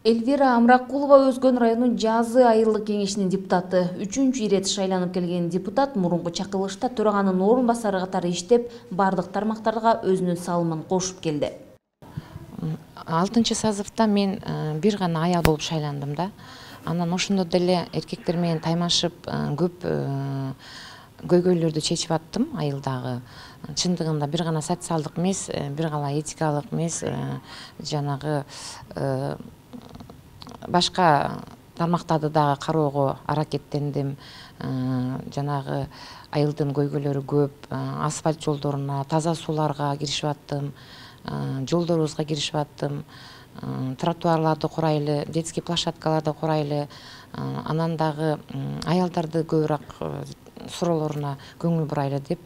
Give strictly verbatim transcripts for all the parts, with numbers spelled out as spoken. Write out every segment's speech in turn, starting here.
Эльвира Амракулова Өзгөн районунун Жазы айылдык кеңешинин депутаты. Үчүнчү ирет шайланып келген депутат мурунку чакырылышта төраганын орун басары катары иштеп, бардык тармактарга өзүнүн салымын кошуп келди. алтынчы созывда мен бир гана аял болуп шайландым да. Анан ошондо деле эркектер менен таймашып көп көйгөйлөрдү чечип аттым айылдагы. Чындыгында бир гана социалдык эмес, бир гана этикалык эмес, жанагы башка тармактарды дагы кароого аракеттендим. Жанагы айылдын көйгөйлөрү көп, асфальт жолдоруна, таза сууларга киришип аттым, жолдорубузга киришип аттым, тротуарларды курайлы, детский площадкаларды курайлы, анан дагы аялдарды көбүрөөк суроолоруна көңүл бурайлы деп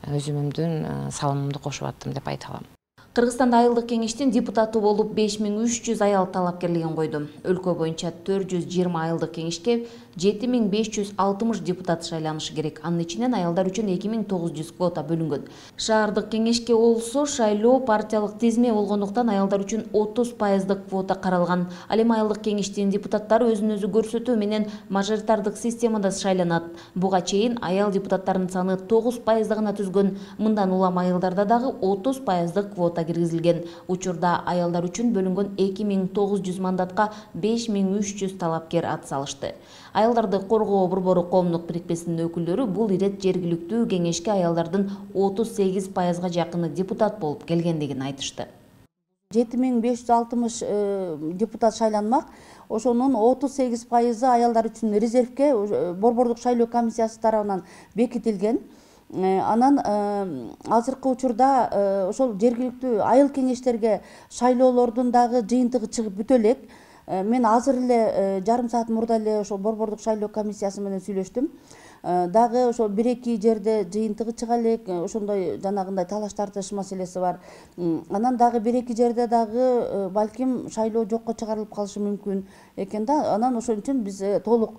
өзүмдүн салымымды кошуп аттым деп айта алам. Кыргызстанда айылдык кеңештин депутаты болуп беш миң үч жүз аял талапкерлигин койду. Өлкө боюнча төрт жүз жыйырма айылдык кеңешке жети миң беш жүз алтымыш депутат шайланышы керек. Анын ичинен аялдар үчүн эки миң тогуз жүз квота бөлүнгөн. Шаардык кеңешке болсо шайлоо партиялык тизме болгондуктан аялдар үчүн отуз пайыздык квота каралган. Ал эми айылдык кеңештин депутаттары өзүн өзү көрсөтүү менен мажоритардык системада шайланат. Буга чейин аял депутаттарынын саны тогуз пайызды гана түзгөн. Мындан улам айылдарда дагы отуз пайыздык квота киргизилген. Учурда аялдар үчүн бөлүнгөн эки миң тогуз жүз мандатка беш миң үч жүз талапкер ат салышты. Аялдарды коргоо борбору коомдук бирикмесинин өкүлдөрү бул ирет жергиликтүү кеңешке аялдардын отуз сегиз пайызга жакыны депутат болуп келгендигин айтышты. жети миң беш жүз алтымыш депутат шайланмак. Ошонун отуз сегиз пайызы аялдар үчүн резервке борбордук шайлоо комиссиясы тарабынан бекитилген. Анан азыркы учурда ошол жергиликтүү айыл кеңештерге шайлоолордун дагы жыйынтыгы чыгып бүтө элек. Мен азыр эле жарым саат мурда эле ошол борбордук шайлоо комиссиясы менен сүйлөштүм. Дагы ошол бир эки жерде жыйынтыгы чыга элек, ошондой жанагындай талаш тартыш маселеси бар. Анан дагы бир эки жерде дагы балким шайлоо жокко чыгарылып калышы мүмкүн экен да. Анан ошон үчүн биз толук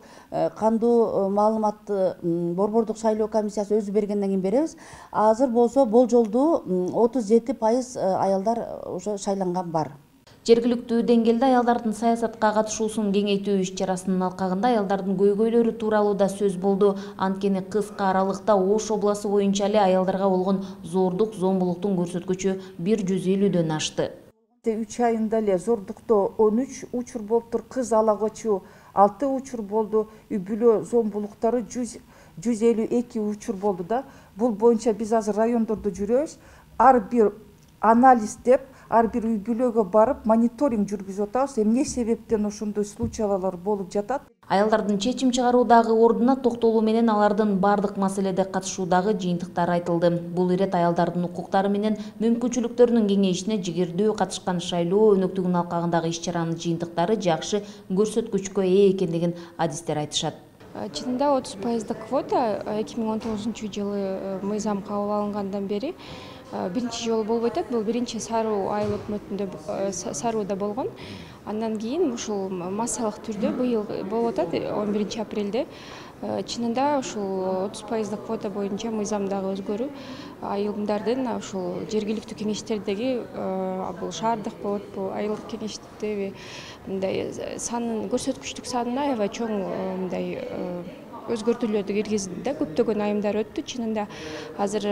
кандуу маалыматты борбордук шайлоо комиссиясы өзү бергенден кийин беребиз. Азыр болсо болжолдуу отуз жети пайыз аялдар ошо шайланган бар. Жергиликтүү деңгээлде аялдардын саясатка катышуусун кеңейтүү иш-чарасынын алкагында аялдардын көйгөйлөрү тууралуу да сөз болду. Анткени кыска аралыкта Ош областы боюнча эле аялдарга болгон зордук, зомбулуктун көрсөткүчү бир жүз элүүдөн ашты. үч айында эле зордукто он үч учур болуптур, кыз ала көчүү алты учур болду, үй-бүлө зомбулуктары жүз элүү эки учур болду да. Бул боюнча биз азыр райондордо жүрөбүз. Ар бир анализ деп ар бир үй-бүлөгө барып мониторинг жүргүзүп атабыз. Эмне себептен ошондой случайлар болуп жатат? Аялдардын чечим чыгаруудагы ордуна токтолуу менен алардын бардык маселеде катышуудагы жыйынтыктары айтылды. Бул ирет аялдардын укуктары менен мүмкүнчүлүктөрүнүн кеңейишине жигердүү катышкан шайлоо өнөктүгүнүн алкагындагы иш-чаранын жыйынтыктары жакшы көрсөткүчкө ээ экендигин адистер айтышат. Чынында отуз пайыздык квота эки миң он тогузунчу жылы мыйзам кабыл алынгандан бери биринчи жолу болбой атат. Бул биринчи Саруу айыл өкмөтүндө Сарууда болгон. Андан кийин ушул массалык түрдө быйыл болуп атат он биринчи апрелде. Чынында ушул отуз пайыздык квота боюнча мыйзамдагы өзгөрүү айылдардын ушул жергиликтүү кеңештердеги бул шаардык болот, бул айылдык кеңештеби мындай санын көрсөткүчтүк санына аябай чоң мындай өзгөртүүлөрдү киргизди да. Көптөгөн айымдар өттү. Чынында азыр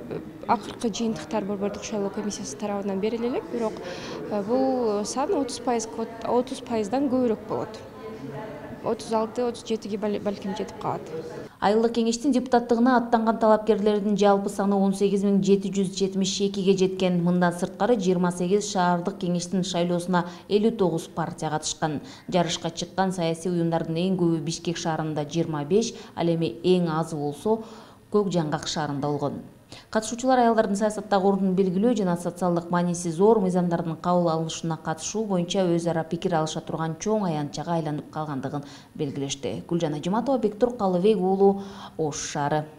акыркы жыйынтыктар борбордук шайлоо комиссиясы тарабынан бериле элек, бирок бул сан отуз пайыздан көбүрөөк болот. отуз алты отуз жетиге балким жетип калат. Айылдык кеңештин депутаттыгына аттанган талапкерлердин жалпы саны он сегиз миң жети жүз жетимиш экиге жеткен. Мындан сырткары жыйырма сегиз шаардык кеңештин шайлоосуна элүү тогуз партия катышкан. Жарышка чыккан саясий уюмдардын эң көбү Бишкек шаарында жыйырма беш, ал эми эң азы болсо Көк Жаңгак шаарында болгон. Катышуучулар аялдардын саясаттагы ордун белгилөө жана социалдык мааниси зор мыйзамдардын кабыл алынышына катышуу боюнча өз ара пикир алыша турган чоң аянтчага айланып калгандыгын белгилешти. Гүлжан Ажыматова, Бектур Калыбек уулу, Ош шаары.